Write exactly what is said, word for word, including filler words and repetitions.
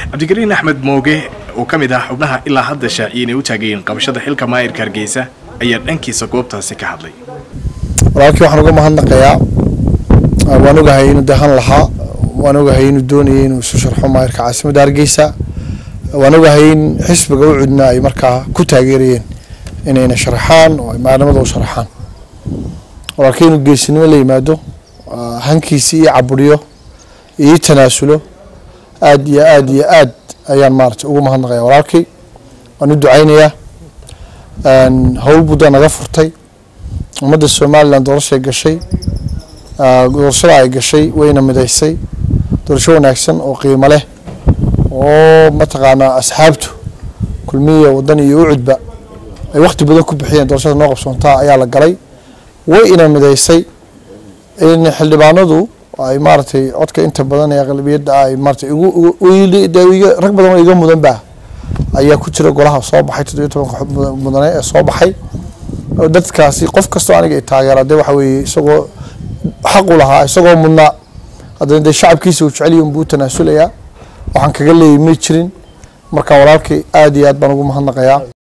cabdikariin axmed mooge oo kamid ah xubnaha ilaa hadda shaaciyeen u taageen qabashada xilka maayirka Hargeysa ayaa dhankiisa goobtaasi ka hadlay. walaalkii waxaan uga mahadnaqayaa waan ogahay inuu dahan lahaa waan ogahay inuu doonayay inuu isu sharxo maayirka caasimadda Hargeysa waan ogahay in xisbiga u cudna ay markaa ku taageerayeen inayna sharaxaan oo maamulada u sharaxaan. walaalkii inuu geesinimo la yimaado hankiisi iyo caburiyo iyo tanaasulo aad iyo aad iyo aad ayaan maartay ugu mahadnaqayaa walaalkii waan u ducaynayaa aan hawl buda naga furtay ummadda Soomaaliland doorasho gashay doorashada ay gashay wayna midaysay doorasho wanaagsan oo qiimo leh oo mataqaana asxaabtu kulmiye wadan iyo ucudba ay waqti badan ku bixiyeen doorashada noo qabsoontaa ayaa la galay way ina midaysay in xildhibaanadu ay maartay codka inta badan ee qalbiyada ay maartay ugu ugu rag badan oo iga mudan baa ayaa ku jira golaha soo baxay toddoba iyo toban mudan ee soo baxay dadkaasi qof kasto aniga ay taageerade waxa weeye isagoo xaq u lahaa isagoo mudna hadda shacabkiisa uu jecel yahay buu tanaasulaya waxaan kaga leeyahay ma jirin marka walaalkii aad iyo aad baan ugu mahadnaqayaa.